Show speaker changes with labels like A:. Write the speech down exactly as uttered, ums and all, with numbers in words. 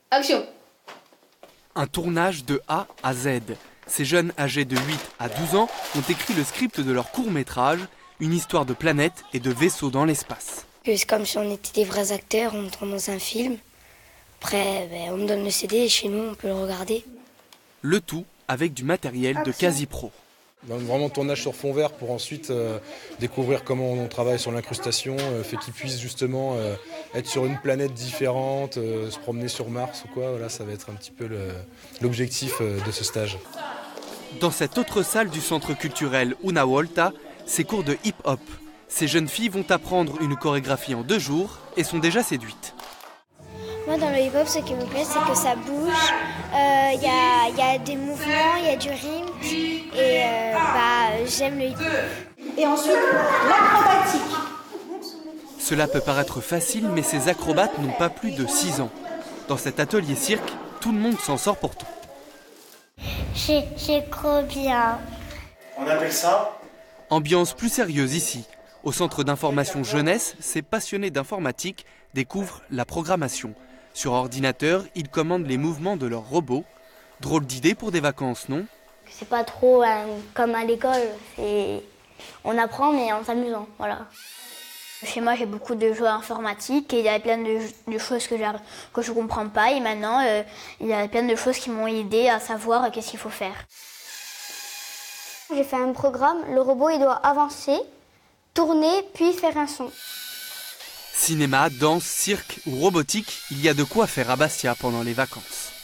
A: Action!
B: Un tournage de A à Z. Ces jeunes âgés de huit à douze ans ont écrit le script de leur court-métrage, une histoire de planète et de vaisseaux dans l'espace.
C: C'est comme si on était des vrais acteurs, on tourne dans un film. Après, ben, on me donne le C D et chez nous, on peut le regarder.
B: Le tout avec du matériel de quasi-pro.
D: Vraiment tournage sur fond vert pour ensuite euh, découvrir comment on travaille sur l'incrustation, euh, fait qu'ils puissent justement euh, être sur une planète différente, euh, se promener sur Mars ou quoi. Voilà, ça va être un petit peu l'objectif euh, de ce stage.
B: Dans cette autre salle du centre culturel Una Volta, c'est cours de hip-hop. Ces jeunes filles vont apprendre une chorégraphie en deux jours et sont déjà séduites.
E: Moi, dans le hip-hop, ce qui me plaît, c'est que ça bouge. Il euh, y, a, y a des mouvements, il y a du rythme. Et euh, bah, j'aime le hip-hop.
F: Et ensuite, l'acrobatique.
B: Cela peut paraître facile, mais ces acrobates n'ont pas plus de six ans. Dans cet atelier cirque, tout le monde s'en sort pourtant.
E: C'est trop bien.
G: On appelle ça ?
B: Ambiance plus sérieuse ici. Au centre d'information jeunesse, ces passionnés d'informatique découvrent la programmation. Sur ordinateur, ils commandent les mouvements de leurs robots. Drôle d'idée pour des vacances, non?
H: C'est pas trop hein, comme à l'école. On apprend mais en s'amusant, voilà. Chez moi, j'ai beaucoup de jeux informatiques et il y a plein de, de choses que, que je comprends pas. Et maintenant, euh, il y a plein de choses qui m'ont aidé à savoir euh, qu'est-ce qu'il faut faire.
E: J'ai fait un programme, le robot il doit avancer, tourner, puis faire un son.
B: Cinéma, danse, cirque ou robotique, il y a de quoi faire à Bastia pendant les vacances.